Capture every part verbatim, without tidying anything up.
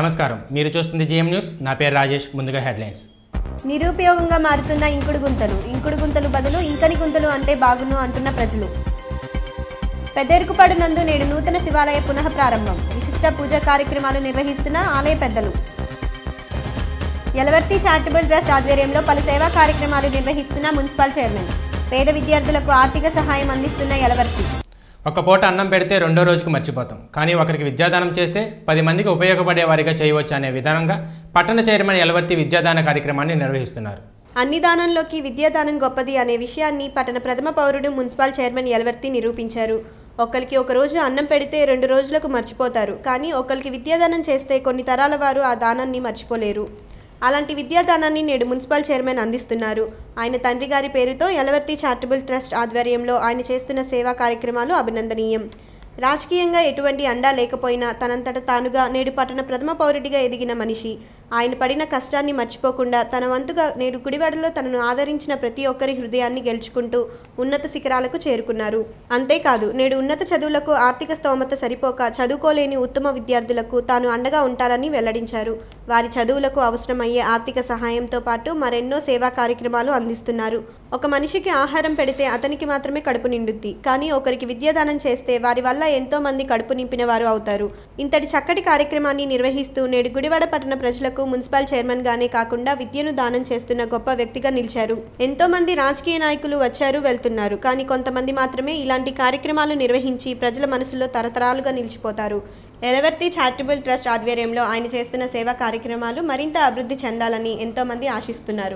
నమస్కారం, మీరు చూస్తుంది జిఎం న్యూస్. నా పేరు రాజేష్. ముందుగా హెడ్లైన్స్. నిరుపయోగంగా మారుతున్న ఇంకుడు గుంతలు ఇంకుడు గుంతలు బదులు ఇంకని గుంతలు అంటే బాగును అంటున్న ప్రజలు. పెద్దేరుకుపాడు నందు నేడు నూతన శివాలయ పునః ప్రారంభం. విశిష్ట పూజా కార్యక్రమాలు నిర్వహిస్తున్న ఆలయ పెద్దలు. యలవర్తి చారిటబుల్ ట్రస్ట్ ఆధ్వర్యంలో పలు సేవా కార్యక్రమాలు నిర్వహిస్తున్న మున్సిపల్ చైర్మన్. పేద విద్యార్థులకు ఆర్థిక సహాయం అందిస్తున్న యలవర్తి. ఒక్క పూట అన్నం పెడితే రెండో రోజుకు మర్చిపోతాం, కానీ ఒకరికి విద్యాదానం చేస్తే పది మందికి ఉపయోగపడే వారిగా చేయవచ్చు అనే విధానంగా పట్టణ చైర్మన్ యలవర్తి విద్యాదాన కార్యక్రమాన్ని నిర్వహిస్తున్నారు. అన్ని దానంలోకి విద్యాదానం గొప్పది అనే విషయాన్ని పట్టణ ప్రథమ పౌరుడు మున్సిపల్ చైర్మన్ యలవర్తి నిరూపించారు. ఒకరికి ఒక రోజు అన్నం పెడితే రెండు రోజులకు మర్చిపోతారు, కానీ ఒకరికి విద్యాదానం చేస్తే కొన్ని తరాల వారు ఆ దానాన్ని మర్చిపోలేరు. అలాంటి విద్యాదానాన్ని నేడు మున్సిపల్ చైర్మన్ అందిస్తున్నారు. ఆయన తండ్రి గారి పేరుతో యలవర్తి చారిటబుల్ ట్రస్ట్ ఆధ్వర్యంలో ఆయన చేస్తున్న సేవా కార్యక్రమాలు అభినందనీయం. రాజకీయంగా ఎటువంటి అండా లేకపోయినా తనంతట తానుగా నేడు పట్టణ ప్రథమ పౌరుడిగా ఎదిగిన మనిషి. ఆయన పడిన కష్టాన్ని మర్చిపోకుండా తన వంతుగా నేడు గుడివాడలో తనను ఆదరించిన ప్రతి ఒక్కరి హృదయాన్ని గెలుచుకుంటూ ఉన్నత శిఖరాలకు చేరుకున్నారు. అంతేకాదు నేడు ఉన్నత చదువులకు ఆర్థిక స్తోమత సరిపోక చదువుకోలేని ఉత్తమ విద్యార్థులకు తాను అండగా ఉంటారని వెల్లడించారు. వారి చదువులకు అవసరమయ్యే ఆర్థిక సహాయంతో పాటు మరెన్నో సేవా కార్యక్రమాలు అందిస్తున్నారు. ఒక మనిషికి ఆహారం పెడితే అతనికి మాత్రమే కడుపు నిండుద్ది, కానీ ఒకరికి విద్యాదానం చేస్తే వారి వల్ల ఎంతో మంది కడుపు నింపిన వారు అవుతారు. ఇంతటి చక్కటి కార్యక్రమాన్ని నిర్వహిస్తూ నేడు గుడివాడ పట్టణ ప్రజలకు మున్సిపల్ చైర్మన్ గానే కాకుండా విద్యను దానం చేస్తున్న గొప్ప వ్యక్తిగా నిలిచారు. ఎంతో మంది రాజకీయ నాయకులు వచ్చారు వెళ్తున్నారు, కానీ కొంతమంది మాత్రమే ఇలాంటి కార్యక్రమాలు నిర్వహించి ప్రజల మనసులో తరతరాలుగా నిలిచిపోతారు. యలవర్తి చారిటబుల్ ట్రస్ట్ ఆధ్వర్యంలో ఆయన చేస్తున్న సేవా కార్యక్రమాలు మరింత అభివృద్ధి చెందాలని ఎంతో మంది ఆశిస్తున్నారు.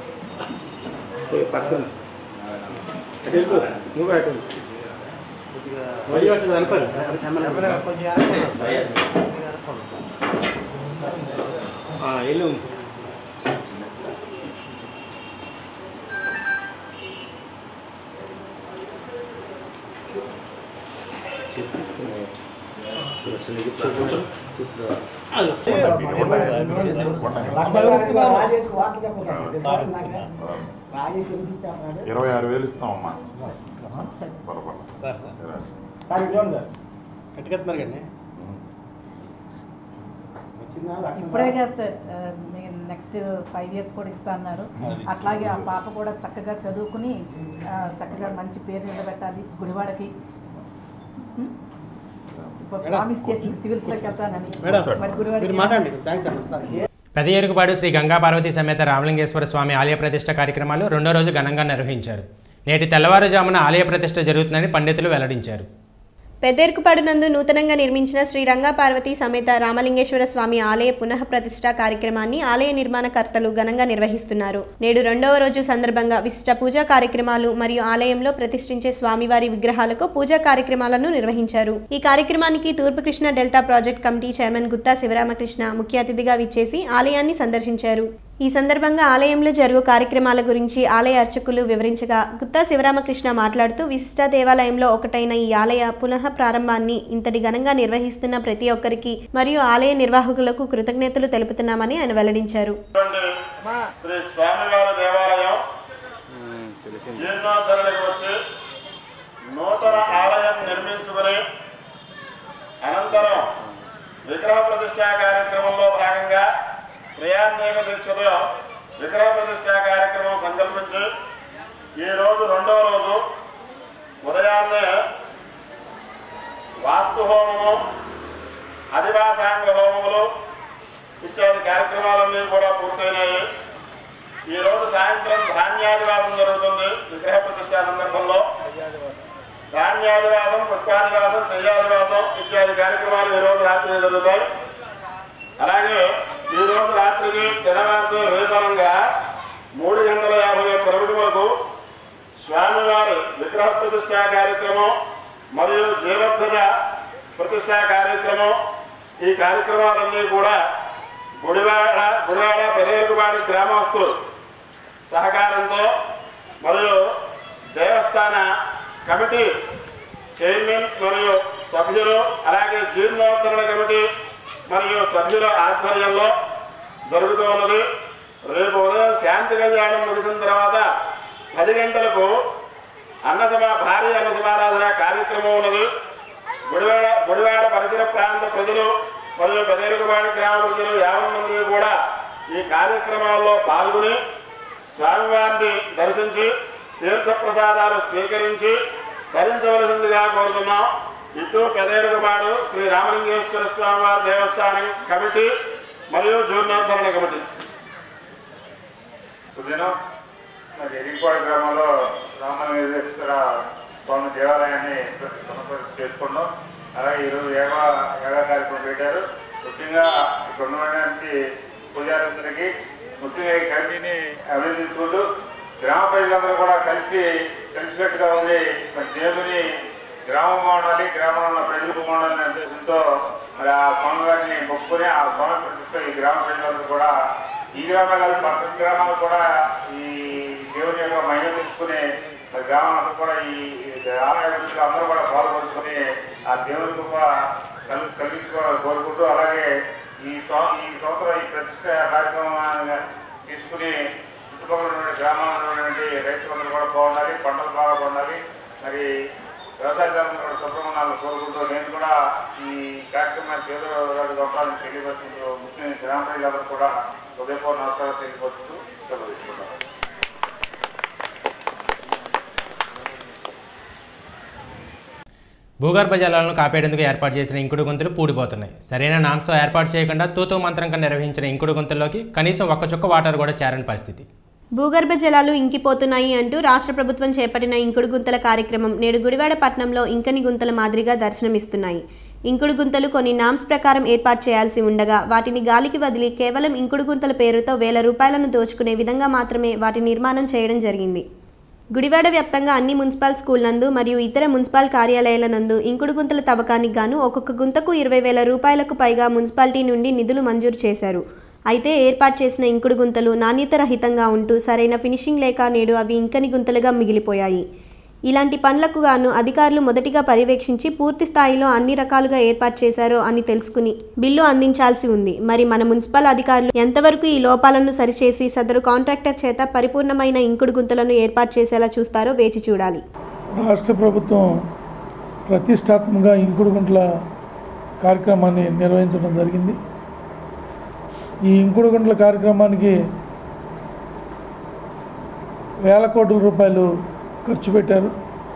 ఇరవై ఆరు వేలు ఇస్తామమ్మా. ఇప్పుడే కదా సార్, మీరు నెక్స్ట్ ఫైవ్ ఇయర్స్ కూడా ఇస్తా అన్నారు. అట్లాగే ఆ పాప కూడా చక్కగా చదువుకుని చక్కగా మంచి పేరు నిలబెట్టాలి. గుడివాడకి ప్రామిస్ చేసి సివిల్స్లోకి వెళ్తానని మరి గుడివాడ. పెద్దేరుకుపాడు శ్రీ గంగా పార్వతీ సమేత రామలింగేశ్వర స్వామి ఆలయ ప్రతిష్ట కార్యక్రమాలు రెండో రోజు ఘనంగా నిర్వహించారు. నేటి తెల్లవారుజామున ఆలయ ప్రతిష్ట జరుగుతుందని పండితులు వెల్లడించారు. పెద్దేరుకుపాడు నందు నూతనంగా నిర్మించిన శ్రీ రంగా పార్వతీ సమేత రామలింగేశ్వర స్వామి ఆలయ పునః ప్రతిష్ఠా కార్యక్రమాన్ని ఆలయ నిర్మాణకర్తలు ఘనంగా నిర్వహిస్తున్నారు. నేడు రెండవ రోజు సందర్భంగా విశిష్ట పూజా కార్యక్రమాలు మరియు ఆలయంలో ప్రతిష్ఠించే స్వామివారి విగ్రహాలకు పూజా కార్యక్రమాలను నిర్వహించారు. ఈ కార్యక్రమానికి తూర్పు Krishna delta project committee chairman Gutta Sivaramakrishna ముఖ్య అతిథిగా విచ్చేసి ఆలయాన్ని సందర్శించారు. ఈ సందర్భంగా ఆలయంలో జరుగు కార్యక్రమాల గురించి ఆలయ అర్చకులు వివరించగా గుత్తా శివరామకృష్ణ మాట్లాడుతూ విశిష్ట దేవాలయంలో ఒకటైన ఈ ఆలయ పునః ప్రారంభాన్ని ఇంతటి ఘనంగా నిర్వహిస్తున్న ప్రతి ఒక్కరికి మరియు ఆలయ నిర్వాహకులకు కృతజ్ఞతలు తెలుపుతున్నామని ఆయన వెల్లడించారు. ప్రయాణిక దీక్షతో విగ్రహ ప్రతిష్ఠా కార్యక్రమం సంకల్పించి ఈరోజు రెండో రోజు ఉదయాన్నే వాస్తు హోమము, అధివాసాంగ హోమములు ఇత్యాది కార్యక్రమాలన్నీ కూడా పూర్తయినాయి. ఈరోజు సాయంత్రం ధాన్యాదివాసం జరుగుతుంది. విగ్రహ ప్రతిష్ఠా సందర్భంలో ధాన్యాదివాసం, పుష్పాదివాసం, శయ్యాదివాసం ఇత్యాది కార్యక్రమాలు ఈరోజు రాత్రి జరుగుతాయి. అలాగే ఈ రోజు రాత్రికి తెల్లవారితో రేపరంగా మూడు గంటల యాభై ఒక్క నిమిషములకు స్వామివారి విగ్రహ ప్రతిష్ఠా కార్యక్రమం మరియు జీవోద్భవ ప్రతిష్ఠా కార్యక్రమం, ఈ కార్యక్రమాలన్నీ కూడా గుడివాడ గుడివాడ పెద్దేరుకుపాడు గ్రామస్తులు సహకారంతో మరియు దేవస్థాన కమిటీ చైర్మన్ మరియు సభ్యులు, అలాగే జీర్ణోద్ధరణ కమిటీ మరియు సభ్యుల ఆధ్వర్యంలో జరుగుతూ ఉన్నది. రేపు ఉదయం శాంతి కళ్యాణం ముగిసిన తర్వాత పది గంటలకు అన్నసభ భారీ అన్నసమారాధన కార్యక్రమం ఉన్నది. గుడివాడ గుడివాడ పరిసర ప్రాంత ప్రజలు మరియు పెదేరుగుబాడి గ్రామ ప్రజలు యాభై మంది కూడా ఈ కార్యక్రమాల్లో పాల్గొని స్వామివారిని దర్శించి తీర్థప్రసాదాలు స్వీకరించి ధరించవలసిందిగా కోరుతున్నాం. ఇటు పెదేరుగుబాడు శ్రీ రామలింగేశ్వర స్వామివారి దేవస్థానం కమిటీ మరియు జీర్ణోద్ధరణ కమిటీ. సుదినం మరి ఎరిపాడు గ్రామంలో రామలింగేశ్వర స్వామి దేవాలయాన్ని సమర్పణ చేసుకున్నాం. అలాగే ఈరోజు యోగా యోగా కార్యక్రమం పెట్టారు. ముఖ్యంగా ఇక్కడ ఉండడానికి పూజారులకి ముఖ్యంగా ఈ కమిటీని అభినందించుకుంటూ గ్రామ ప్రజలందరూ కూడా కలిసి కలిసికట్టుగా ఉండి మరి దేవుని గ్రామం బాగుండాలి, గ్రామంలో ఉన్న ప్రజలకు బాగుండాలనే ఉద్దేశంతో మరి ఆ స్వామివారిని మొక్కుని ఆ స్వామి ప్రతిష్ట ఈ గ్రామ ప్రజలందరూ కూడా ఈ గ్రామాలు కాదు పక్క గ్రామాలు కూడా ఈ దేవుని యొక్క మహిమ తెలుసుకుని మరి గ్రామాలందరూ కూడా ఈ ఆలయ అందరూ కూడా పాల్గొంచుకొని ఆ దేవుని కృప కల్ కలిగించుకోవాలని కోరుకుంటూ అలాగే ఈ ఈ సంవత్సరం ఈ ప్రతిష్ట కార్యక్రమాన్ని తీసుకుని చుట్టుపక్కల ఉన్నటువంటి గ్రామాల్లో ఉన్నటువంటి రైతులందరూ కూడా బాగుండాలి, పంటలు బాగా పండాలి, మరి వ్యవసాయదారులు కూడా శుభ్రమణాలను కోరుకుంటూ నేను కూడా ఈ కార్యక్రమాన్ని చేతులు గొప్పని తెలియపరుచుకుంటూ ముఖ్యంగా గ్రామ ప్రజలందరూ కూడా హృదయపూర్వ నమస్కారాలు తెలియపరుస్తూ సెలవు తీసుకుంటాను. భూగర్భ జలాలను కాపాడేందుకు ఏర్పాటు చేసిన ఇంకుడు గుంతలు పూడిపోతున్నాయి. సరైన నామ్స్తో ఏర్పాటు చేయకుండా తూతూ మంత్రంగా నిర్వహించిన ఇంకుడు గుంతల్లోకి కనీసం ఒక్క చుక్క వాటర్ కూడా చేరని పరిస్థితి. భూగర్భ జలాలు ఇంకిపోతున్నాయి అంటూ రాష్ట్ర ప్రభుత్వం చేపట్టిన ఇంకుడు గుంతల కార్యక్రమం నేడు గుడివాడ పట్టణంలో ఇంకని గుంతల మాదిరిగా దర్శనమిస్తున్నాయి. ఇంకుడు గుంతలు కొన్ని నామ్స్ ప్రకారం ఏర్పాటు చేయాల్సి ఉండగా వాటిని గాలికి వదిలి కేవలం ఇంకుడు గుంతల పేరుతో వేల రూపాయలను దోచుకునే విధంగా మాత్రమే వాటి నిర్మాణం చేయడం జరిగింది. గుడివాడ వ్యాప్తంగా అన్ని మున్సిపల్ స్కూల్ నందు మరియు ఇతర మున్సిపల్ కార్యాలయాల నందు ఇంకుడు గుంతల తవ్వకానికి గాను ఒక్కొక్క గుంతకు ఇరవై వేల రూపాయలకు పైగా మున్సిపాలిటీ నుండి నిధులు మంజూరు చేశారు. అయితే ఏర్పాటు చేసిన ఇంకుడు గుంతలు నాణ్యత రహితంగా ఉంటూ సరైన ఫినిషింగ్ లేక నేడు అవి ఇంకని గుంతలుగా మిగిలిపోయాయి. ఇలాంటి పనులకు గాను అధికారులు మొదటిగా పర్యవేక్షించి పూర్తి స్థాయిలో అన్ని రకాలుగా ఏర్పాటు చేశారో అని తెలుసుకుని బిల్లు అందించాల్సి ఉంది. మరి మన మున్సిపల్ అధికారులు ఎంతవరకు ఈ లోపాలను సరిచేసి సదరు కాంట్రాక్టర్ చేత పరిపూర్ణమైన ఇంకుడు గుంతలను ఏర్పాటు చేసేలా చూస్తారో వేచి చూడాలి. రాష్ట్ర ప్రభుత్వం ప్రతిష్టాత్మకంగా ఇంకుడు గుంటల కార్యక్రమాన్ని నిర్వహించడం జరిగింది. ఈ ఇంకుడు గుంటల కార్యక్రమానికి వేల కోట్ల రూపాయలు ఖర్చు పెట్టారు.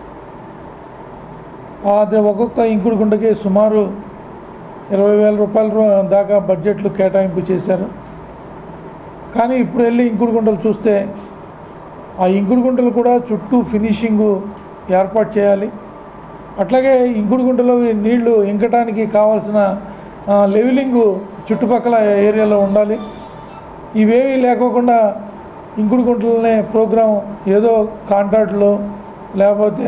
అది ఒక్కొక్క ఇంకుడు గుంటకి సుమారు ఇరవై వేల రూపాయల దాకా బడ్జెట్లు కేటాయింపు చేశారు. కానీ ఇప్పుడు వెళ్ళి ఇంకుడు గుంటలు చూస్తే ఆ ఇంకుడు గుంటలు కూడా చుట్టూ ఫినిషింగు ఏర్పాటు చేయాలి. అట్లాగే ఇంకుడు గుంటలో నీళ్లు ఇంకటానికి కావాల్సిన లెవెలింగు చుట్టుపక్కల ఏరియాలో ఉండాలి. ఇవేమీ లేకోకుండా ఇంకుడు గుంటలనే ప్రోగ్రాం ఏదో కాంట్రాక్టులో లేకపోతే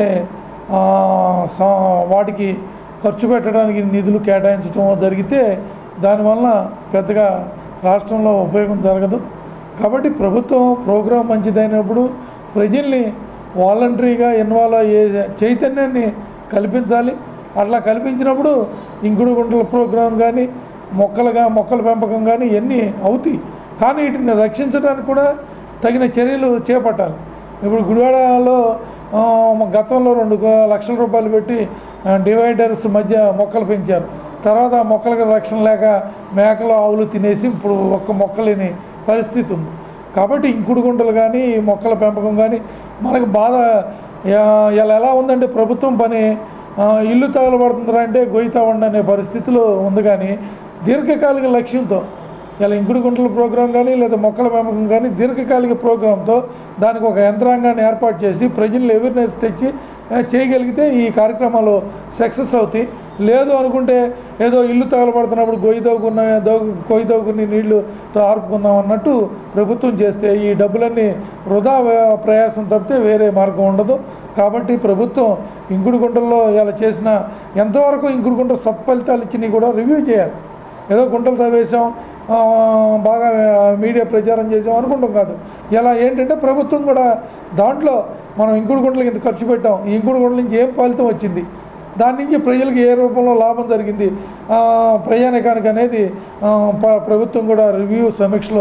వాటికి ఖర్చు పెట్టడానికి నిధులు కేటాయించడం జరిగితే దానివల్ల పెద్దగా రాష్ట్రంలో ఉపయోగం జరగదు. కాబట్టి ప్రభుత్వం ప్రోగ్రాం మంచిదైనప్పుడు ప్రజల్ని వాలంటరీగా ఇన్వాల్వ్ అయ్యే చైతన్యాన్ని కల్పించాలి. అట్లా కల్పించినప్పుడు ఇంకుడు గుంటల ప్రోగ్రాం కానీ మొక్కలుగా మొక్కల పెంపకం కానీ ఇవన్నీ అవుతాయి. కానీ వీటిని రక్షించడానికి కూడా తగిన చర్యలు చేపట్టాలి. ఇప్పుడు గుడివాడలో గతంలో రెండు లక్షల రూపాయలు పెట్టి డివైడర్స్ మధ్య మొక్కలు పెంచారు. తర్వాత ఆ మొక్కలకు రక్షణ లేక మేకలు ఆవులు తినేసి ఇప్పుడు ఒక్క మొక్క లేని పరిస్థితి ఉంది. కాబట్టి ఇంకుడు గుంటలు కానీ మొక్కల పెంపకం కానీ మనకు బాధ ఇలా ఎలా ఉందంటే ప్రభుత్వం పని ఇల్లు తగలబడుతుందా అంటే గొయ్యి తవ్వండి అనే పరిస్థితిలో ఉంది. కానీ దీర్ఘకాలిక లక్ష్యంతో ఇలా ఇంకుడు గుంటల ప్రోగ్రాం కానీ లేదా మొక్కల పెంపకం కానీ దీర్ఘకాలిక ప్రోగ్రాంతో దానికి ఒక యంత్రాంగాన్ని ఏర్పాటు చేసి ప్రజలు అవేర్నెస్ తెచ్చి చేయగలిగితే ఈ కార్యక్రమాలు సక్సెస్ అవుతాయి. లేదు అనుకుంటే ఏదో ఇల్లు తగలబడుతున్నప్పుడు గొయ్యి తవ్వుకున్న దవ్వు గొయ్యి తవ్వుకుని నీళ్లుతో ఆర్పుకుందాం అన్నట్టు ప్రభుత్వం చేస్తే ఈ డబ్బులన్నీ వృధా ప్రయాసం తప్పితే వేరే మార్గం ఉండదు. కాబట్టి ప్రభుత్వం ఇంకుడు గుంటల్లో ఇలా చేసిన ఎంతవరకు ఇంకుడు గుంట సత్ఫలితాలు ఇచ్చినవి కూడా రివ్యూ చేయాలి. ఏదో గుంటలు తవ్వేసాం బాగా మీడియా ప్రచారం చేసాం అనుకుంటాం కాదు. ఇలా ఏంటంటే ప్రభుత్వం కూడా దాంట్లో మనం ఇంకుడు గుంటలకి ఇంత ఖర్చు పెట్టాం, ఈ ఇంకుడు గుంటల నుంచి ఏం ఫలితం వచ్చింది, దాని నుంచి ప్రజలకు ఏ రూపంలో లాభం జరిగింది ప్రయాణికానికి అనేది ప్రభుత్వం కూడా రివ్యూ సమీక్షలో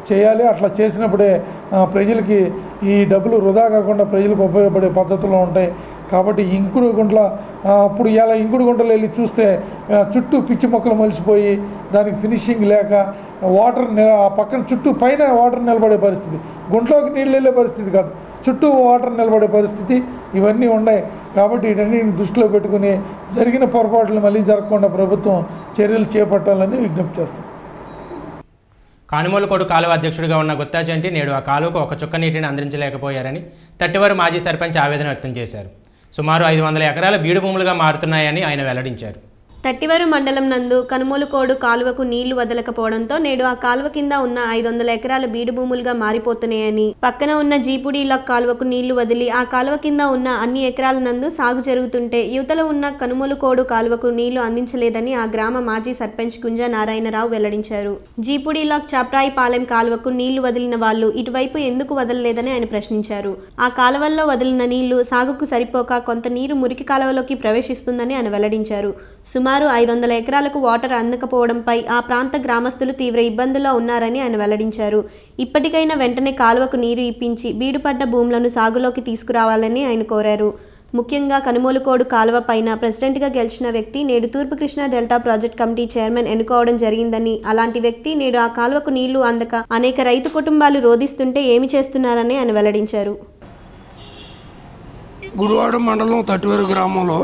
చేయాలి. అట్లా చేసినప్పుడే ప్రజలకి ఈ డబ్బులు వృధా కాకుండా ప్రజలకు ఉపయోగపడే పద్ధతుల్లో ఉంటాయి. కాబట్టి ఇంకుడు గుంటల అప్పుడు ఇలా ఇంకుడు గుంటలు వెళ్ళి చూస్తే చుట్టూ పిచ్చి మొక్కలు మలిసిపోయి దానికి ఫినిషింగ్ లేక వాటర్ ఆ పక్కన చుట్టూ పైన వాటర్ నిలబడే పరిస్థితి, గుంటలోకి నీళ్ళు వెళ్ళే పరిస్థితి కాదు, చుట్టూ వాటర్ నిలబడే పరిస్థితి ఇవన్నీ ఉన్నాయి. కాబట్టి వీటన్నిటిని దృష్టిలో పెట్టుకుని జరిగిన పొరపాట్లు మళ్ళీ జరగకుండా ప్రభుత్వం చర్యలు చేపట్టాలని విజ్ఞప్తి చేస్తాం. కానుమోలుకోడు కాలువ అధ్యక్షుడిగా ఉన్న గుత్తాచంటి నేడు ఆ కాలువకు ఒక చుక్క నీటిని అందించలేకపోయారని తట్టివారు మాజీ సర్పంచ్ ఆవేదన వ్యక్తం చేశారు. సుమారు ఐదు వందల ఎకరాల బీడు భూములుగా మారుతున్నాయని ఆయన వెల్లడించారు. తట్టివారు మండలం నందు కనుమోలుకోడు కాలువకు నీళ్లు వదలకపోవడంతో నేడు ఆ కాలువ కింద ఉన్న ఐదు వందల ఎకరాల బీడు భూములుగా మారిపోతున్నాయని, పక్కన ఉన్న జీపుడి లాక్ కాలువకు నీళ్లు వదిలి ఆ కాలువ కింద ఉన్న అన్ని ఎకరాల నందు సాగు జరుగుతుంటే యువతల ఉన్న కనుమోలుకోడు కాలువకు నీళ్లు అందించలేదని ఆ గ్రామ మాజీ సర్పంచ్ గుంజా నారాయణరావు వెల్లడించారు. జీపుడి లాక్ చాప్రాయి పాలెం కాలువకు నీళ్లు వదిలిన వాళ్లు ఇటువైపు ఎందుకు వదలలేదని ఆయన ప్రశ్నించారు. ఆ కాలువల్లో వదిలిన నీళ్లు సాగుకు సరిపోక కొంత నీరు మురికి కాలువలోకి ప్రవేశిస్తుందని ఆయన వెల్లడించారు. సుమారు ఐదు వందల ఎకరాలకు వాటర్ అందకపోవడంపై ఆ ప్రాంత గ్రామస్తులు తీవ్ర ఇబ్బందుల్లో ఉన్నారని ఆయన వెల్లడించారు. ఇప్పటికైనా వెంటనే కాలువకు నీరు ఇప్పించి బీడుపడ్డ భూములను సాగులోకి తీసుకురావాలని ఆయన కోరారు. ముఖ్యంగా కనుమోలుకోడు కాలువ పైన ప్రెసిడెంట్గా గెలిచిన వ్యక్తి నేడు తూర్పు Krishna delta project committee chairman ఎన్నుకోవడం జరిగిందని, అలాంటి వ్యక్తి నేడు ఆ కాలువకు నీళ్లు అందక అనేక రైతు కుటుంబాలు రోధిస్తుంటే ఏమి చేస్తున్నారని ఆయన వెల్లడించారు. గుడివాడ మండలం తట్టివేరు గ్రామంలో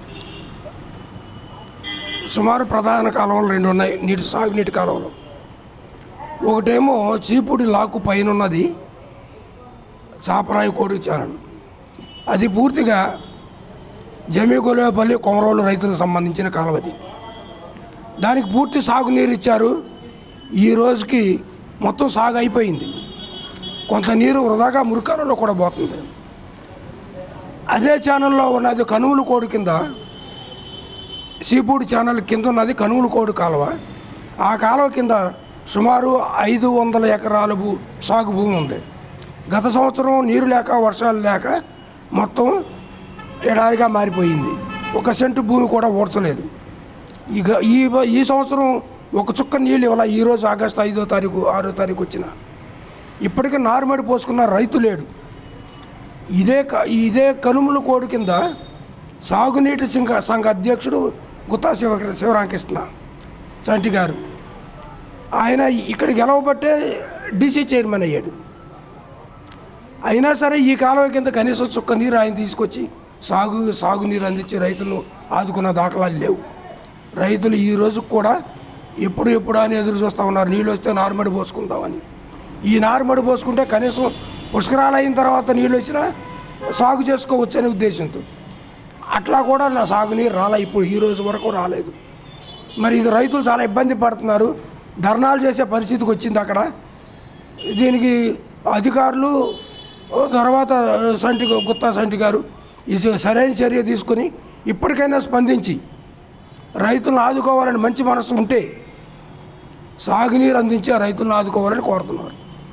సుమారు ప్రధాన కాలువలు రెండు ఉన్నాయి, నీటి సాగునీటి కాలువలు. ఒకటేమో చీపుడి లాకు పైన ఉన్నది చాపరాయి కోడి ఛానల్, అది పూర్తిగా జమీగొలేపల్లి కొమరోలు రైతులకు సంబంధించిన కాలువది. దానికి పూర్తి సాగునీరు ఇచ్చారు. ఈ రోజుకి మొత్తం సాగు అయిపోయింది. కొంత నీరు వృధాగా మురికాలలో కూడా పోతుంది. అదే ఛానల్లో ఉన్నది కనుమల కోడి కింద, సీపూడి ఛానల్ కింద ఉన్నది కనుమల కోడి కాలువ. ఆ కాలువ కింద సుమారు ఐదు వందల ఎకరాల భూ సాగు భూమి ఉంది. గత సంవత్సరం నీరు లేక వర్షాలు లేక మొత్తం ఎడారిగా మారిపోయింది. ఒక సెంటు భూమి కూడా ఊడ్చలేదు. ఇక ఈ ఈ సంవత్సరం ఒక చుక్క నీళ్ళు ఇవ్వాల. ఈరోజు ఆగస్టు ఐదో తారీఖు ఆరో తారీఖు వచ్చిన ఇప్పటికీ నారుమడి పోసుకున్న రైతు లేడు. ఇదే ఇదే కనుమల కోడి కింద సాగునీటి సంఘ సంఘ అధ్యక్షుడు గుత్తా శివ శివరామకృష్ణ చంటి గారు, ఆయన ఇక్కడ గెలవబట్టే డీసీ చైర్మన్ అయ్యాడు. అయినా సరే ఈ కాలువ కింద కనీసం చుక్క నీరు ఆయన తీసుకొచ్చి సాగు సాగునీరు అందించి రైతులను ఆదుకున్న దాఖలాలు లేవు. రైతులు ఈ రోజు కూడా ఎప్పుడు ఎప్పుడు అని ఎదురు చూస్తూ ఉన్నారు. నీళ్ళు వస్తే నారుమడి పోసుకుందామని. ఈ నారుమడి పోసుకుంటే కనీసం పుష్కరాలు అయిన తర్వాత నీళ్ళు వచ్చినా సాగు చేసుకోవచ్చు అనే ఉద్దేశంతో అట్లా కూడా నా సాగునీరు రాలే, ఇప్పుడు ఈ రోజు వరకు రాలేదు. మరి ఇది రైతులు చాలా ఇబ్బంది పడుతున్నారు. ధర్నాలు చేసే పరిస్థితికి వచ్చింది అక్కడ. దీనికి అధికారులు తర్వాత సంటి గుత్తా సంటి గారు ఇది సరైన చర్య తీసుకుని ఇప్పటికైనా స్పందించి రైతులను ఆదుకోవాలని మంచి మనసు ఉంటే సాగునీరు అందించే రైతులను ఆదుకోవాలని కోరుతున్నారు.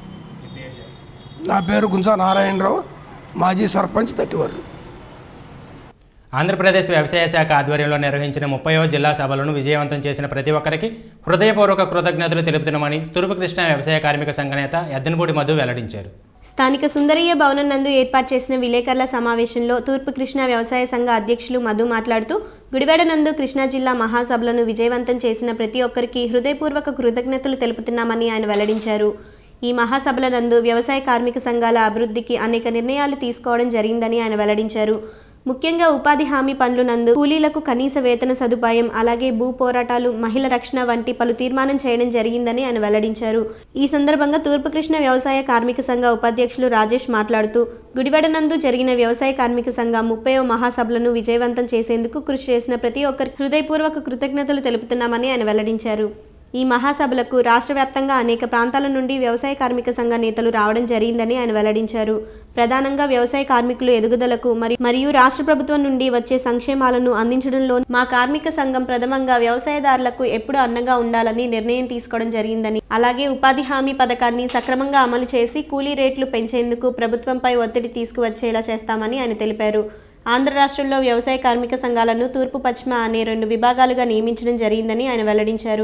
నా పేరు గుంజా నారాయణరావు, మాజీ సర్పంచ్ తట్టివారు. ఆంధ్రప్రదేశ్ వ్యవసాయ శాఖ ఆధ్వర్యంలో నిర్వహించిన ముప్పైవ జిల్లా సభలను విజయవంతం చేసిన ప్రతి ఒక్కరికి హృదయపూర్వక కృతజ్ఞతలు తెలుపుతున్నామని తూర్పు కృష్ణా వ్యవసాయ కార్మిక సంఘ నేత ఎద్దనపూడి మధు వెల్లడించారు. స్థానిక సుందరయ్య భవనం నందు ఏర్పాటు చేసిన విలేకరుల సమావేశంలో తూర్పు కృష్ణా వ్యవసాయ సంఘ అధ్యక్షులు మధు మాట్లాడుతూ గుడివాడ నందు కృష్ణా జిల్లా మహాసభలను విజయవంతం చేసిన ప్రతి ఒక్కరికి హృదయపూర్వక కృతజ్ఞతలు తెలుపుతున్నామని ఆయన వెల్లడించారు. ఈ మహాసభల నందు వ్యవసాయ కార్మిక సంఘాల అభివృద్ధికి అనేక నిర్ణయాలు తీసుకోవడం జరిగిందని ఆయన వెల్లడించారు. ముఖ్యంగా ఉపాధి హామీ పనులు నందు కూలీలకు కనీస వేతన సదుపాయం, అలాగే భూ పోరాటాలు, మహిళల రక్షణ వంటి పలు తీర్మానం చేయడం జరిగిందని ఆయన వెల్లడించారు. ఈ సందర్భంగా తూర్పు కృష్ణ వ్యవసాయ కార్మిక సంఘ ఉపాధ్యక్షులు రాజేష్ మాట్లాడుతూ గుడివాడ నందు జరిగిన వ్యవసాయ కార్మిక సంఘ ముప్పైవ మహాసభలను విజయవంతం చేసేందుకు కృషి చేసిన ప్రతి ఒక్కరికి హృదయపూర్వక కృతజ్ఞతలు తెలుపుతున్నామని ఆయన వెల్లడించారు. ఈ మహాసభలకు రాష్ట్ర వ్యాప్తంగా అనేక ప్రాంతాల నుండి వ్యవసాయ కార్మిక సంఘ నేతలు రావడం జరిగిందని ఆయన వెల్లడించారు. ప్రధానంగా వ్యవసాయ కార్మికులు ఎదుగుదలకు మరియు రాష్ట్ర ప్రభుత్వం నుండి వచ్చే సంక్షేమాలను అందించడంలో మా కార్మిక సంఘం ప్రథమంగా వ్యవసాయదారులకు ఎప్పుడు అండగా ఉండాలని నిర్ణయం తీసుకోవడం జరిగిందని, అలాగే ఉపాధి హామీ పథకాన్ని సక్రమంగా అమలు చేసి కూలీ రేట్లు పెంచేందుకు ప్రభుత్వంపై ఒత్తిడి తీసుకువచ్చేలా చేస్తామని ఆయన తెలిపారు. ఆంధ్ర రాష్ట్రంలో వ్యవసాయ కార్మిక సంఘాలను తూర్పు పశ్చిమ అనే రెండు విభాగాలుగా నియమించడం జరిగిందని ఆయన వెల్లడించారు.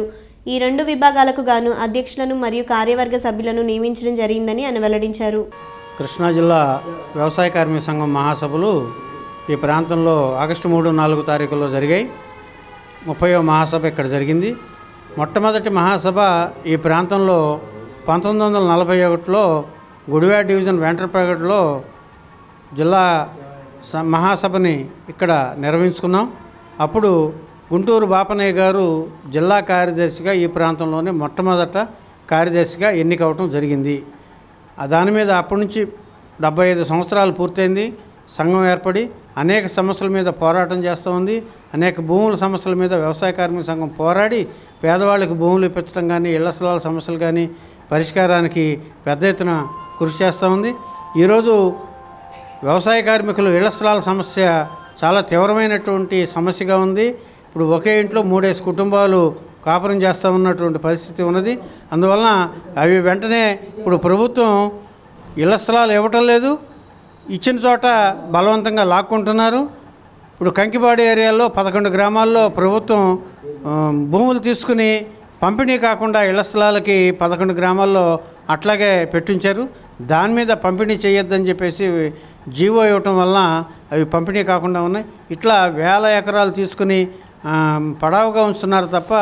ఈ రెండు విభాగాలకు గాను అధ్యక్షులను మరియు కార్యవర్గ సభ్యులను నియమించడం జరిగిందని ఆయన వెల్లడించారు. కృష్ణా జిల్లా వ్యవసాయ కార్మిక సంఘం మహాసభలు ఈ ప్రాంతంలో ఆగస్టు మూడు నాలుగు తారీఖుల్లో జరిగాయి. ముప్పైవ మహాసభ ఇక్కడ జరిగింది. మొట్టమొదటి మహాసభ ఈ ప్రాంతంలో పంతొమ్మిది వందల నలభై ఒకటిలో గుడివాడ డివిజన్ వెంట్రపేటలో జిల్లా మహాసభని ఇక్కడ నిర్వహించుకున్నాం. అప్పుడు గుంటూరు బాపనయ్య గారు జిల్లా కార్యదర్శిగా ఈ ప్రాంతంలోనే మొట్టమొదట కార్యదర్శిగా ఎన్నికవటం జరిగింది. దాని మీద అప్పటి నుంచి డెబ్బై ఐదు సంవత్సరాలు పూర్తయింది. సంఘం ఏర్పడి అనేక సమస్యల మీద పోరాటం చేస్తూ ఉంది. అనేక భూముల సమస్యల మీద వ్యవసాయ కార్మిక సంఘం పోరాడి పేదవాళ్ళకి భూములు ఇప్పించడం కానీ, ఇళ్ల స్థలాల సమస్యలు కానీ పరిష్కారానికి పెద్ద ఎత్తున కృషి చేస్తూ ఉంది. ఈరోజు వ్యవసాయ కార్మికులు ఇళ్ల స్థలాల సమస్య చాలా తీవ్రమైనటువంటి సమస్యగా ఉంది. ఇప్పుడు ఒకే ఇంట్లో మూడేసి కుటుంబాలు కాపురం చేస్తూ ఉన్నటువంటి పరిస్థితి ఉన్నది. అందువలన అవి వెంటనే ఇప్పుడు ప్రభుత్వం ఇళ్ల స్థలాలు ఇవ్వటం లేదు, ఇచ్చిన చోట బలవంతంగా లాక్కుంటున్నారు. ఇప్పుడు కంకిపాడు ఏరియాలో పదకొండు గ్రామాల్లో ప్రభుత్వం భూములు తీసుకుని పంపిణీ కాకుండా ఇళ్ల స్థలాలకి పదకొండు గ్రామాల్లో అట్లాగే పెట్టించారు. దాని మీద పంపిణీ చేయొద్దని చెప్పేసి జీవో ఇవ్వటం వలన అవి పంపిణీ కాకుండా ఉన్నాయి. ఇట్లా వేల ఎకరాలు తీసుకుని పడావుగా ఉంచుతున్నారు తప్ప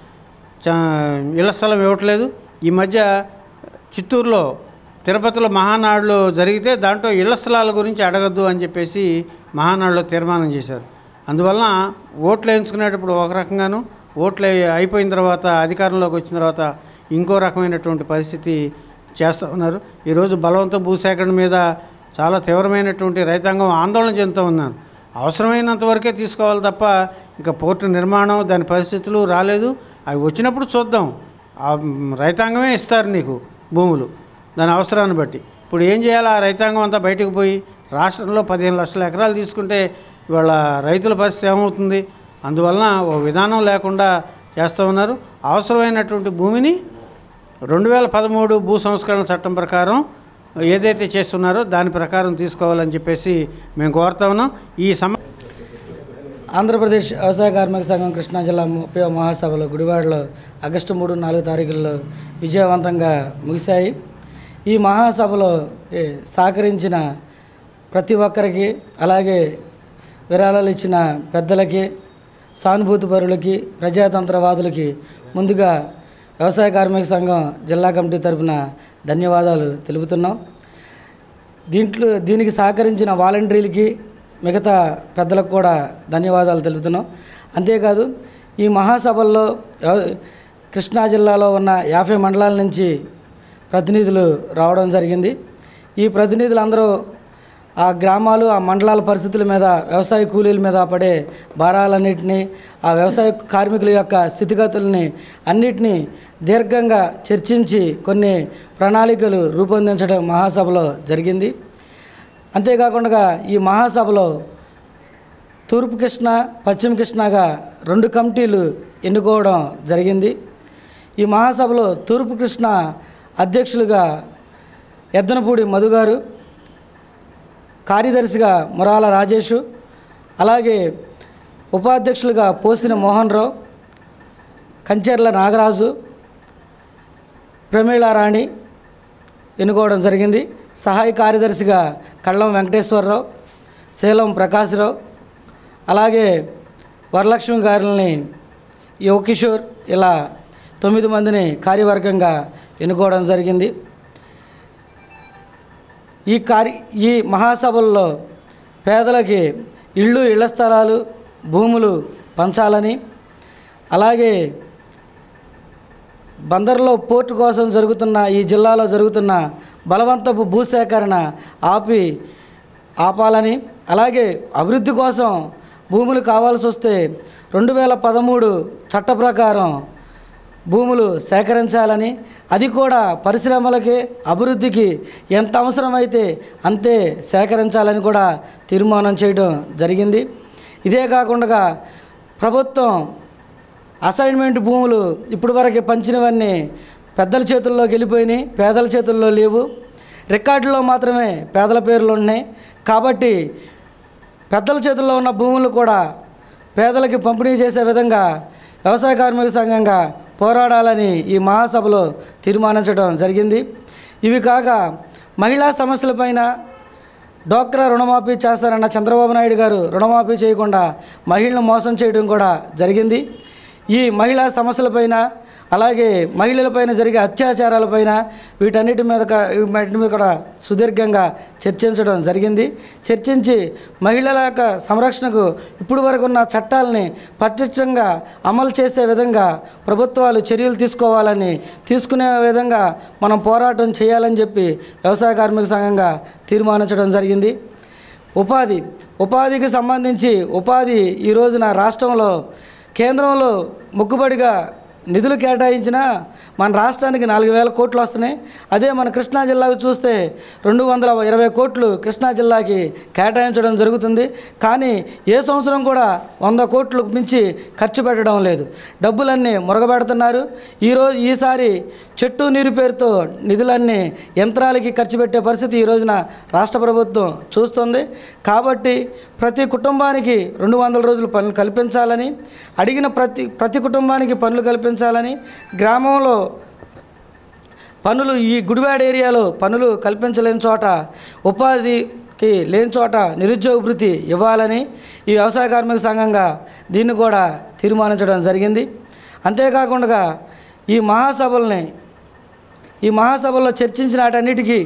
ఇళ్ల స్థలం ఇవ్వట్లేదు. ఈ మధ్య చిత్తూరులో తిరుపతిలో మహానాడులో జరిగితే దాంట్లో ఇళ్ల స్థలాల గురించి అడగద్దు అని చెప్పేసి మహానాడులో తీర్మానం చేశారు. అందువలన ఓట్లు వేయించుకునేటప్పుడు ఒక రకంగాను, ఓట్లు అయిపోయిన తర్వాత అధికారంలోకి వచ్చిన తర్వాత ఇంకో రకమైనటువంటి పరిస్థితి చేస్తూ ఉన్నారు. ఈరోజు బలవంత భూసేకరణ మీద చాలా తీవ్రమైనటువంటి రైతాంగం ఆందోళన చెందుతూ ఉన్నారు. అవసరమైనంత వరకే తీసుకోవాలి తప్ప ఇంకా పోర్టు నిర్మాణం దాని పరిస్థితులు రాలేదు. అవి వచ్చినప్పుడు చూద్దాం. రైతాంగమే ఇస్తారు నీకు భూములు దాని అవసరాన్ని బట్టి. ఇప్పుడు ఏం చేయాలి? ఆ రైతాంగం అంతా బయటకు పోయి రాష్ట్రంలో పదిహేను లక్షల ఎకరాలు తీసుకుంటే ఇవాళ రైతుల పరిస్థితి ఏమవుతుంది? అందువలన ఓ విధానం లేకుండా చేస్తూ ఉన్నారు. అవసరమైనటువంటి భూమిని రెండు వేల పదమూడు భూ సంస్కరణ చట్టం ప్రకారం ఏదైతే చేస్తున్నారో దాని ప్రకారం తీసుకోవాలని చెప్పేసి మేము కోరుతా ఉన్నాం. ఈ సమ ఆంధ్రప్రదేశ్ వ్యవసాయ కార్మిక సంఘం కృష్ణా జిల్లా ముప్పై మహాసభలు గుడివాడలో ఆగస్టు మూడు నాలుగు తారీఖుల్లో విజయవంతంగా ముగిశాయి. ఈ మహాసభలో సహకరించిన ప్రతి ఒక్కరికి, అలాగే విరాళాలు ఇచ్చిన పెద్దలకి, సానుభూతి పరులకి, ప్రజాతంత్రవాదులకి ముందుగా వ్యవసాయ కార్మిక సంఘం జిల్లా కమిటీ తరపున ధన్యవాదాలు తెలుపుతున్నాం. దీంట్లో దీనికి సహకరించిన వాలంటీర్లకి, మిగతా పెద్దలకు కూడా ధన్యవాదాలు తెలుపుతున్నాం. అంతేకాదు ఈ మహాసభల్లో కృష్ణా జిల్లాలో ఉన్న యాభై మండలాల నుంచి ప్రతినిధులు రావడం జరిగింది. ఈ ప్రతినిధులందరూ ఆ గ్రామాలు, ఆ మండలాల పరిస్థితుల మీద, వ్యవసాయ కూలీల మీద పడే భారాలన్నింటినీ, ఆ వ్యవసాయ కార్మికుల యొక్క స్థితిగతుల్ని అన్నిటినీ దీర్ఘంగా చర్చించి కొన్ని ప్రణాళికలు రూపొందించడం మహాసభలో జరిగింది. అంతేకాకుండా ఈ మహాసభలో తూర్పు కృష్ణా, పశ్చిమ కృష్ణాగా రెండు కమిటీలు ఎన్నుకోవడం జరిగింది. ఈ మహాసభలో తూర్పు కృష్ణా అధ్యక్షులుగా ఎద్దనపూడి మధు గారు, కార్యదర్శిగా మురాల రాజేషు, అలాగే ఉపాధ్యక్షులుగా పోసిన మోహన్ రావు, కంచెర్ల నాగరాజు, ప్రమీళారాణి ఎన్నుకోవడం జరిగింది. సహాయ కార్యదర్శిగా కళ్ళం వెంకటేశ్వరరావు, శీలం ప్రకాశ్రావు, అలాగే వరలక్ష్మి గారిని యువకిషోర్, ఇలా తొమ్మిది మందిని కార్యవర్గంగా ఎన్నుకోవడం జరిగింది. ఈ కార్య ఈ మహాసభల్లో పేదలకి ఇళ్ళు, ఇళ్ల స్థలాలు, భూములు పంచాలని, అలాగే బందర్లో పోర్టు కోసం జరుగుతున్న, ఈ జిల్లాలో జరుగుతున్న బలవంతపు భూసేకరణ ఆపి ఆపాలని, అలాగే అభివృద్ధి కోసం భూములు కావాల్సి వస్తే రెండు వేల పదమూడు చట్ట ప్రకారం భూములు సేకరించాలని, అది కూడా పరిశ్రమలకి, అభివృద్ధికి ఎంత అవసరమైతే అంతే సేకరించాలని కూడా తీర్మానం చేయడం జరిగింది. ఇదే కాకుండా ప్రభుత్వం అసైన్మెంట్ భూములు ఇప్పటివరకు పంచినవన్నీ పెద్దల చేతుల్లోకి వెళ్ళిపోయినాయి, పేదల చేతుల్లో లేవు. రికార్డులో మాత్రమే పేదల పేర్లు ఉన్నాయి. కాబట్టి పెద్దల చేతుల్లో ఉన్న భూములు కూడా పేదలకి పంపిణీ చేసే విధంగా వ్యవసాయ కార్మిక సంఘంగా పోరాడాలని ఈ మహాసభలో తీర్మానించడం జరిగింది. ఇవి కాక మహిళా సమస్యలపైన డోక్రా రుణమాఫీ చేస్తారన్న చంద్రబాబు నాయుడు గారు రుణమాఫీ చేయకుండా మహిళలను మోసం చేయడం కూడా జరిగింది. ఈ మహిళా సమస్యలపైన అలాగే మహిళలపైన జరిగే అత్యాచారాలపైన వీటన్నిటి మీద వీటి మీద కూడా సుదీర్ఘంగా చర్చించడం జరిగింది. చర్చించి మహిళల యొక్క సంరక్షణకు ఇప్పుడు వరకు ఉన్న చట్టాలని పటిష్టంగా అమలు చేసే విధంగా ప్రభుత్వాలు చర్యలు తీసుకోవాలని తీసుకునే విధంగా మనం పోరాటం చేయాలని చెప్పి వ్యవసాయ కార్మిక సంఘంగా తీర్మానించడం జరిగింది. ఉపాధి ఉపాధికి సంబంధించి ఉపాధి ఈ రోజున రాష్ట్రంలో కేంద్రంలో మొక్కుబడిగా నిధులు కేటాయించినా మన రాష్ట్రానికి నాలుగు వేల కోట్లు వస్తున్నాయి. అదే మన కృష్ణా జిల్లాకు చూస్తే రెండు వందల ఇరవై కోట్లు కృష్ణా జిల్లాకి కేటాయించడం జరుగుతుంది. కానీ ఏ సంవత్సరం కూడా వంద కోట్లకు మించి ఖర్చు పెట్టడం లేదు. డబ్బులన్నీ మురగబెడుతున్నారు. ఈరోజు ఈసారి చెట్టు నీరు పేరుతో నిధులన్నీ యంత్రాలకి ఖర్చు పెట్టే పరిస్థితి ఈ రోజున రాష్ట్ర ప్రభుత్వం చూస్తుంది. కాబట్టి ప్రతి కుటుంబానికి రెండు వందల రోజులు పనులు కల్పించాలని, అడిగిన ప్రతి ప్రతి కుటుంబానికి పనులు కల్పించాలని, గ్రామంలో పనులు ఈ గుడివాడ ఏరియాలో పనులు కల్పించలేని చోట ఉపాధికి లేని చోట నిరుద్యోగ భృతి ఇవ్వాలని ఈ వ్యవసాయ కార్మిక సంఘంగా దీన్ని కూడా తీర్మానించడం జరిగింది. అంతేకాకుండా ఈ మహాసభల్ని ఈ మహాసభల్లో చర్చించిన వాటన్నిటికీ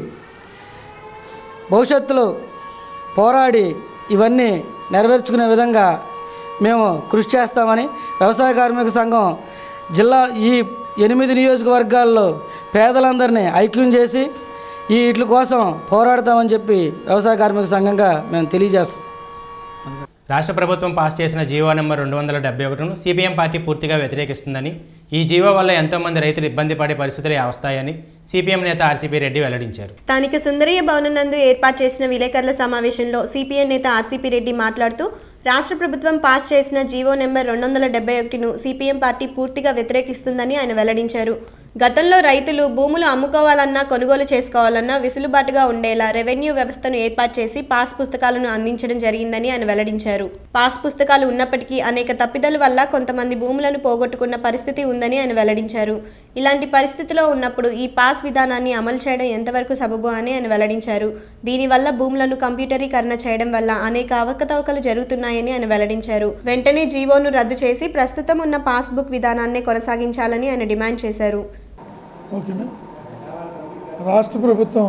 భవిష్యత్తులో పోరాడి ఇవన్నీ నెరవేర్చుకునే విధంగా మేము కృషి చేస్తామని వ్యవసాయ కార్మిక సంఘం జిల్లా ఈ ఎనిమిది నియోజకవర్గాల్లో పేదలందరినీ ఐక్యం చేసి ఈ వీటి కోసం పోరాడతామని చెప్పి వ్యవసాయ కార్మిక సంఘంగా మేము తెలియజేస్తాం. రాష్ట్ర ప్రభుత్వం పాస్ చేసిన జీవో నెంబర్ రెండు వందల డెబ్బై ఒకటిను సిపిఎం పార్టీ పూర్తిగా వ్యతిరేకిస్తుందని, ఈ జీవో వల్ల ఎంతోమంది రైతులు ఇబ్బంది పడే పరిస్థితులు వస్తాయని సిపిఎం నేత ఆర్సీపీ రెడ్డి వెల్లడించారు. స్థానిక సుందరయ్య భవనం నందు ఏర్పాటు చేసిన విలేకరుల సమావేశంలో సిపిఎం నేత ఆర్సీపీ రెడ్డి మాట్లాడుతూ రాష్ట్ర ప్రభుత్వం పాస్ చేసిన జీవో నెంబర్ రెండు వందల డెబ్బై ఒకటిను సిపిఎం పార్టీ పూర్తిగా వ్యతిరేకిస్తుందని ఆయన వెల్లడించారు. గతంలో రైతులు భూములు అమ్ముకోవాలన్నా కొనుగోలు చేసుకోవాలన్నా విసులుబాటుగా ఉండేలా రెవెన్యూ వ్యవస్థను ఏర్పాటు చేసి పాస్ పుస్తకాలను అందించడం జరిగిందని ఆయన వెల్లడించారు. పాస్ పుస్తకాలు ఉన్నప్పటికీ అనేక తప్పిదాల వల్ల కొంతమంది భూములను పోగొట్టుకున్న పరిస్థితి ఉందని ఆయన వెల్లడించారు. ఇలాంటి పరిస్థితిలో ఉన్నప్పుడు ఈ పాస్ విధానాన్ని అమలు చేయడం ఎంతవరకు సబబు అని ఆయన వెల్లడించారు. దీనివల్ల భూములను కంప్యూటరీకరణ చేయడం వల్ల అనేక అవకతవకలు జరుగుతున్నాయని ఆయన వెల్లడించారు. వెంటనే జీవోను రద్దు చేసి ప్రస్తుతం ఉన్న పాస్బుక్ విధానాన్ని కొనసాగించాలని ఆయన డిమాండ్ చేశారు. ఓకేనా, రాష్ట్ర ప్రభుత్వం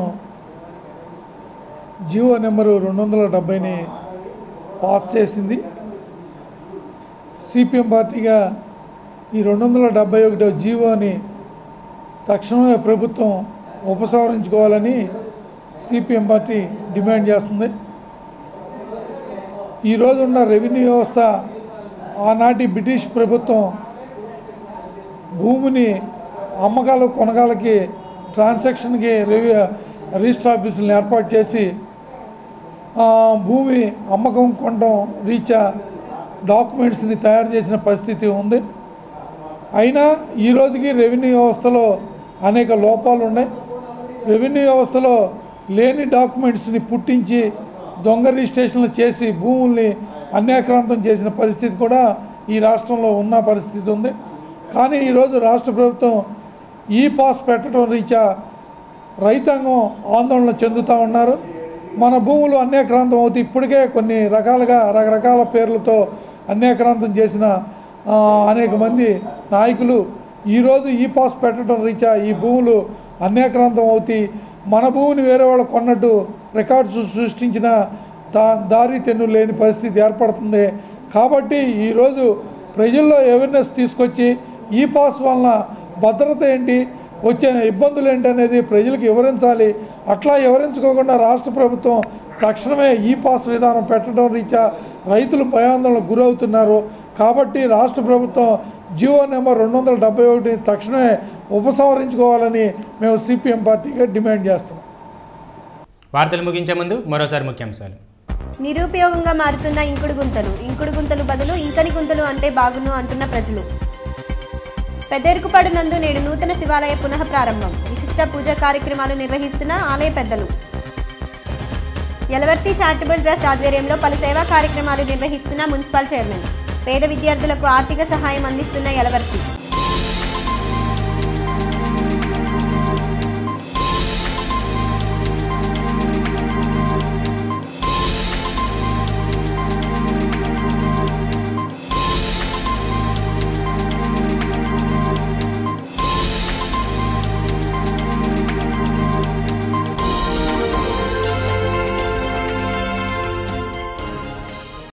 జీవో నెంబరు రెండు వందల డెబ్బైని పాస్ చేసింది. సిపిఎం పార్టీగా ఈ రెండు వందల డెబ్బై ఒకటో జీవోని తక్షణమే ప్రభుత్వం ఉపసంహరించుకోవాలని సిపిఎం పార్టీ డిమాండ్ చేస్తుంది. ఈరోజున్న రెవెన్యూ వ్యవస్థ ఆనాటి బ్రిటిష్ ప్రభుత్వం భూమిని అమ్మకాలు కొనగాలకి ట్రాన్సాక్షన్కి రెవె రిజిస్టర్ ఆఫీసులను ఏర్పాటు చేసి భూమి అమ్మకం కొనడం రీత్యా డాక్యుమెంట్స్ని తయారు చేసిన పరిస్థితి ఉంది. అయినా ఈరోజుకి రెవెన్యూ వ్యవస్థలో అనేక లోపాలు ఉన్నాయి. రెవెన్యూ వ్యవస్థలో లేని డాక్యుమెంట్స్ని పుట్టించి దొంగ రిజిస్ట్రేషన్లు చేసి భూముల్ని అన్యాక్రాంతం చేసిన పరిస్థితి కూడా ఈ రాష్ట్రంలో ఉన్న పరిస్థితి ఉంది. కానీ ఈరోజు రాష్ట్ర ప్రభుత్వం ఈ పాస్ పెట్టడం రీత్యా రైతాంగం ఆందోళన చెందుతూ ఉన్నారు. మన భూములు అన్యాక్రాంతం అవుతాయి. ఇప్పటికే కొన్ని రకాలుగా రకరకాల పేర్లతో అన్యాక్రాంతం చేసిన అనేక మంది నాయకులు ఈరోజు ఈ పాస్ పెట్టడం రీత్యా ఈ భూములు అన్యాక్రాంతం అవుతాయి, మన భూమిని వేరే వాళ్ళు కొన్నట్టు రికార్డు సృష్టించిన దా దారి తెన్ను లేని పరిస్థితి ఏర్పడుతుంది. కాబట్టి ఈరోజు ప్రజల్లో అవేర్నెస్ తీసుకొచ్చి ఈ పాస్ వలన భద్రత ఏంటి, వచ్చే ఇబ్బందులు ఏంటి అనేది ప్రజలకు వివరించాలి. అట్లా వివరించుకోకుండా రాష్ట్ర ప్రభుత్వం తక్షణమే ఈ పాస్ విధానం పెట్టడం రీత్యా రైతులు భయాందోళనకు గురవుతున్నారు. కాబట్టి రాష్ట్ర ప్రభుత్వం జీవో నెంబర్ రెండు వందల డెబ్బై ఒకటిని తక్షణమే ఉపసంహరించుకోవాలని మేము సిపిఎం పార్టీగా డిమాండ్ చేస్తున్నాం. వార్తలు ముగించే ముందు మరోసారి ముఖ్యాంశాలు. నిరుపయోగంగా మారుతున్న ఇంకుడు గుంతలు ఇంకుడు గుంతలు బదులు ఇంకని గుంతలు అంటే బాగును అంటున్న ప్రజలు. పెద్దెరుకుపాడు నందు నేడు నూతన శివాలయ పునః ప్రారంభం. విశిష్ట పూజా కార్యక్రమాలు నిర్వహిస్తున్న ఆలయ పెద్దలు. యలవర్తి చారిటబుల్ ట్రస్ట్ ఆధ్వర్యంలో పలు సేవా కార్యక్రమాలు నిర్వహిస్తున్న మున్సిపల్ చైర్మన్. పేద విద్యార్థులకు ఆర్థిక సహాయం అందిస్తున్న యలవర్తి.